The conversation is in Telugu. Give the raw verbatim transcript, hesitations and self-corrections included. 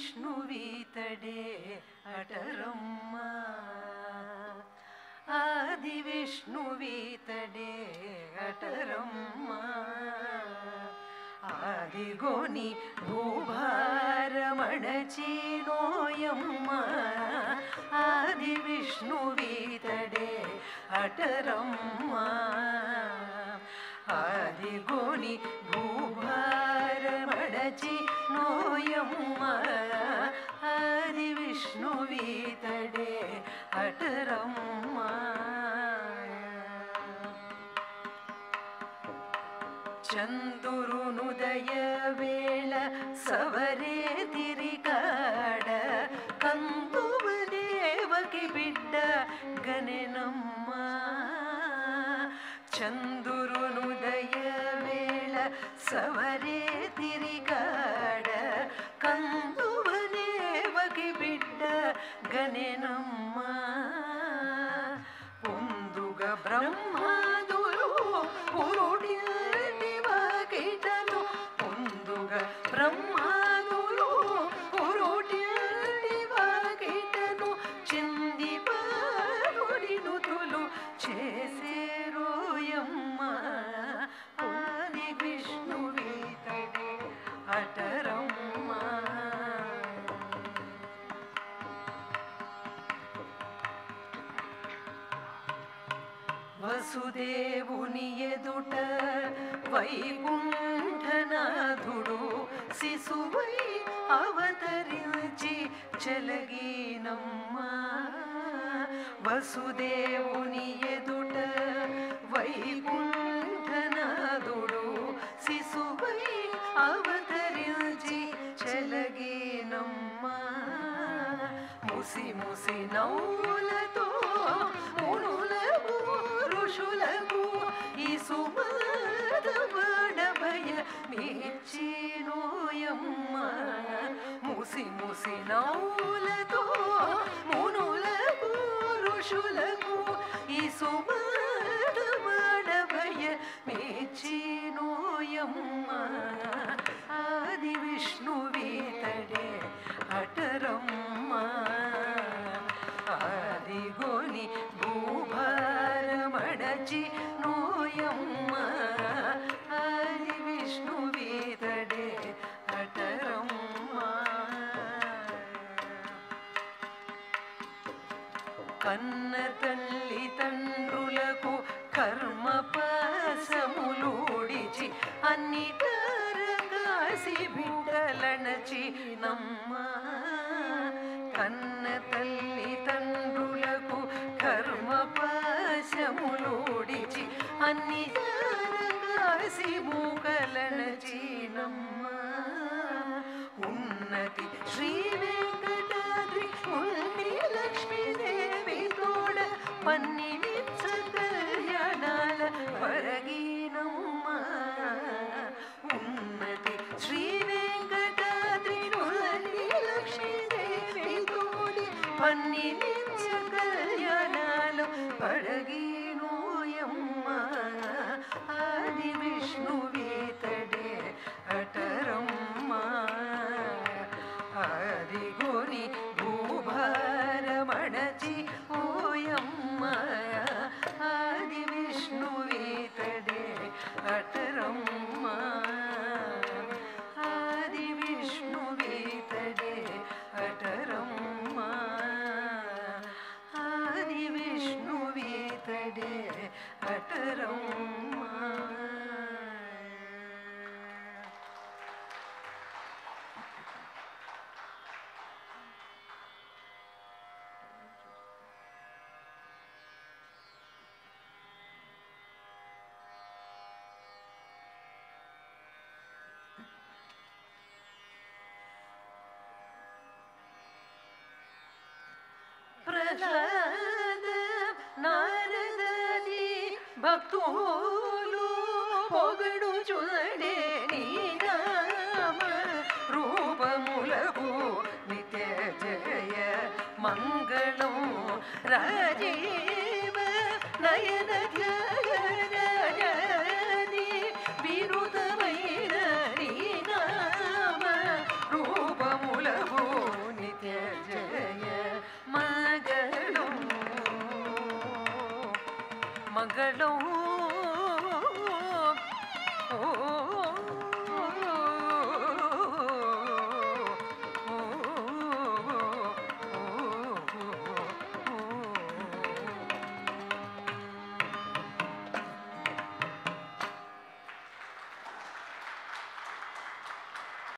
విష్ణువీతడే అటరమ్మ ఆది విష్ణువీతడే అటరమ్మ ఆదిగోని భూభారమణచీనోయమ్మ ఆది విష్ణువీతడే అటరమ్మ ఆదిగోని భూభారమణచీనోయమ్మ ఆది విష్ణువీతడే అటరమ్మ చందురునుదయ వేళ సవరే తిరిగాడ కందువదేవకి బిడ్డ గనెనమ్మ చందురునుదయ వేళ సవరే తిరిగాడ కందువదేవకి బిడ్డ గనెనమ్మ పొందుగ బ్రహ్మాదులు పురుడి బ్రహ్మాదులు పురుటి వాకిటను చింది పారుడినుతులు చేసేరోయమ్మ ఆది విష్ణువీతడే అటరమ్మ వసుదేవుని ఎదుట వైకుంఠనాథుడు శిశువై అవతరించి చెలగీనమ్మ వసుదేవుని ఎదుట వైకుంఠనాథుడు శిశువై అవతరించి చెలగీనమ్మ ముసి ముసి నవ్వులతో మునులకు ఋషులకు ఈ సుమదవడభయ మీర్చినోయమ్మ ముసి ముసి నవ్వులతో మునులకు ఋషులకు ఈ సుమదవడభయ మీర్చినోయమ్మ ఆది విష్ణువీతడే అటరమ్మ ఆదిగోని భూభారమణచి నోయమ్మ ఆది విష్ణువీతడే అటరమ్మ కన్న తల్లి తండ్రులకు కర్మ పాసములుడిచి అన్ని తారకాసి బిడ్డలనచి నమ్మ కన్న తల్లి తండ్రులకు కర్మ పాశములుడిచి అన్ని తారకాసి మూకలనచి నమ్మ ఉన్నతి శ్రీ వెంకటాద్రి ఉండి లక్ష్మీదేవి తోడ పన్ని కళ్యాణాల పరగీనమ్మ ఉన్నతి శ్రీ వెంకటాద్రి ఉండి లక్ష్మీదేవి తోడి పన్ని కళ్యాణాలు పరగీనోయమ్మ ఆది విష్ణువీతడే అటరమ్మ ఆదిగోని భూభారమణచి ఓయమ్మ ఆది విష్ణువీతడే అటరమ్మ ఆది విష్ణువీతడే అటరమ్మ ఆది విష్ణువీతడే అటరమ్మ ప్రహ్లాద నారదాది భక్తులు పొగడు చూడే నీ నామ రూపములకు నిత్య జయ మంగళం రాజీవ నయన ధ్యాని విరుతమైన నీ నామ రూపములకు మంగళం ఓ